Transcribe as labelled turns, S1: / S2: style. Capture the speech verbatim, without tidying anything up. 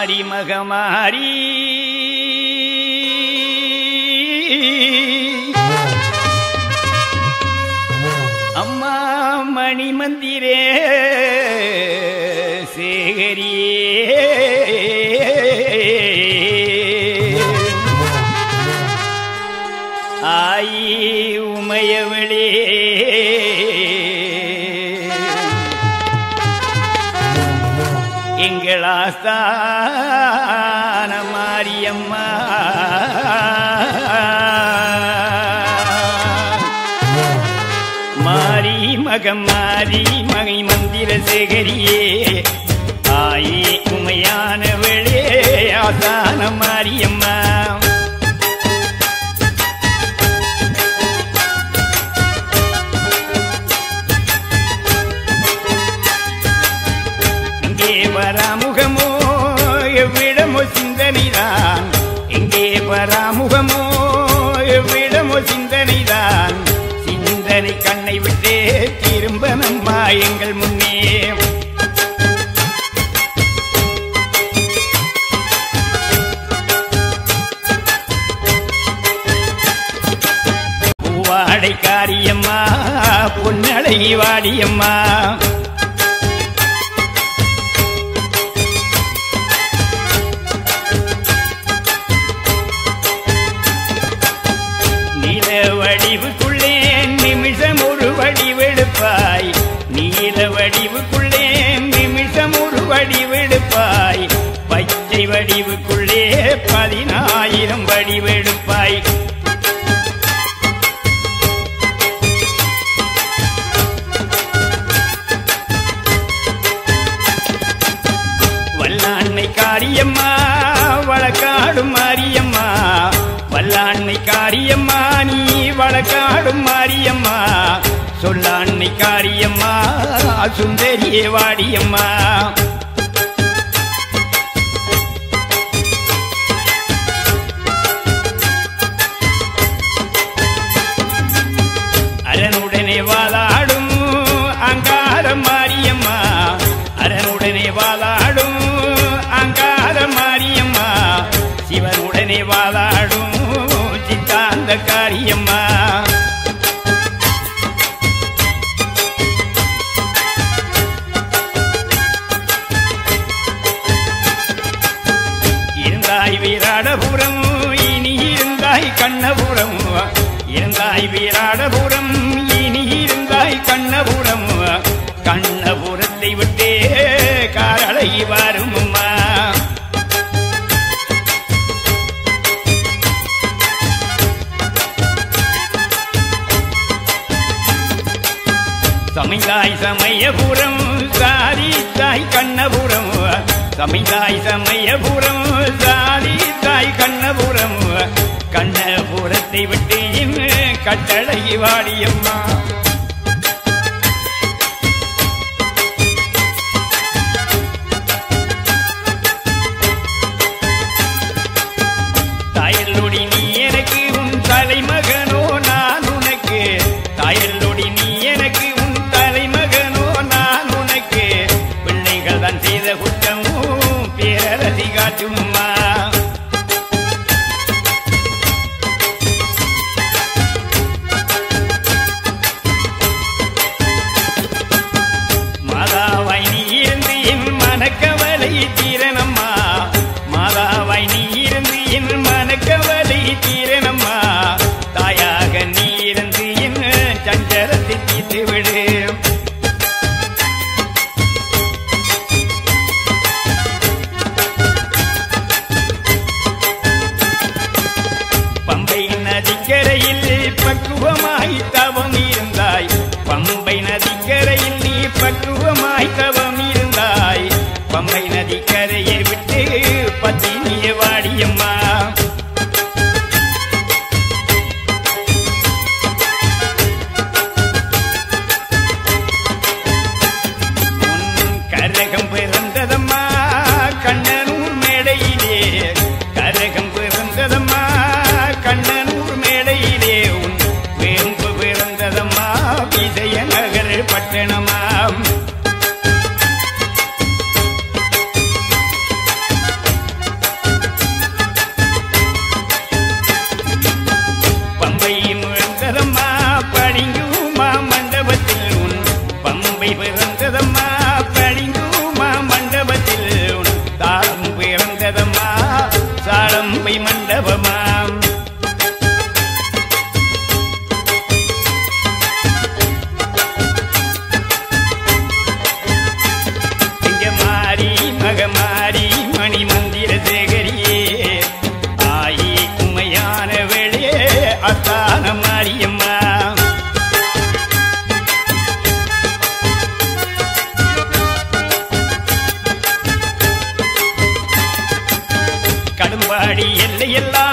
S1: மாரி மகமாரி அம்மா மணி மந்திரே சேகரியே ஆயி உமையவளே எங்கள் ஆஸ்தான மாரியம்மா மாரி மகம் மாரி மகை மந்திர சேகரியே ஆயி உமையானவளே ஆஸ்தான மாரியம்மா பராமுகமோ எவ்விடமோ சிந்தனைதான் எங்கே பராமுகமோ எவ்விடமோ சிந்தனைதான் சிந்தனை கண்ணை விட்டே திரும்ப நம்மா எங்கள் முன்னே பூவாடை காரியம்மா பொன்னடை வாடியம்மா வடிவுக்குள்ளே நிமிஷம் ஒரு வடிவெடுப்பாய் நீல வடிவுக்குள்ளே நிமிஷம் ஒரு வடிவெடுப்பாய் பச்சை வடிவுக்குள்ளே பதினாயிரம் வடிவெடுப்பாய் வல்லாண்மை காரியம்மா வழக்காடும் மாரியம்மா வல்லாண்மை காரியம்மா நீ வழக்காடும் மாரியம்மா சொல்லாண்மை காரியம்மா சுந்தரியே வாடியம்மா அரனுடனே வாழாடும் அங்கார மாரியம்மா அரனுடனே வாழாடும் அங்கார மாரியம்மா சிவனுடனே வாழாடும் சித்தாந்த காரியம்மா இருந்தாய் வீராடபுரம் இனி இருந்தாய் கண்ணபுரம் இருந்தாய் வீராடபுரம் இனி இருந்தாய் கண்ணபுரம் கண்ணபுரத்தை விட்டே காரளை வரும் அம்மா சமைந்தாய் சமயபுரம் சாரி தாய் கண்ணபுரம் சமைந்தாய் சமயபுரம் சாரி தாய் கண்ணபுரம் கண்ணபுரத்தை விட்டு கட்டளை வாடியம்மா தாயல்லொடி நீ எனக்கு உன் தலைமகனோ நான் உனக்கு தாயல்லொடி நீ எனக்கு செய்த குற்றமும் பேரரசி காட்டும்மா மாதாவாய் நீ இருந்து என் மனக்கவலை தீரனம்மா மாதாவாய் நீ இருந்து என் மனக்கவலை தீரனம்மா தாயாக நீ இருந்து என் சஞ்சலத்தை தீர்த்து விடு நதிக்கரையில் பக்குவமாய் தவம் இருந்தாய் பம்பை நதிக்கரையில் நீ பக்குவமாய் தவம் இருந்தாய் பம்பை நதிக்கரையை விட்டு பத்தினிய வாடியம்மா உன் கரகம் பிறந்ததம்மா கண்ணனூர் மேடையிலே கரகம் பிறந்ததம்மா கண்ணனூர் மேடையிலே உன் வேம்பு பிறந்ததம்மா விஜயநகர் பட்டணமாம் அடி எல்லையெல்லாம்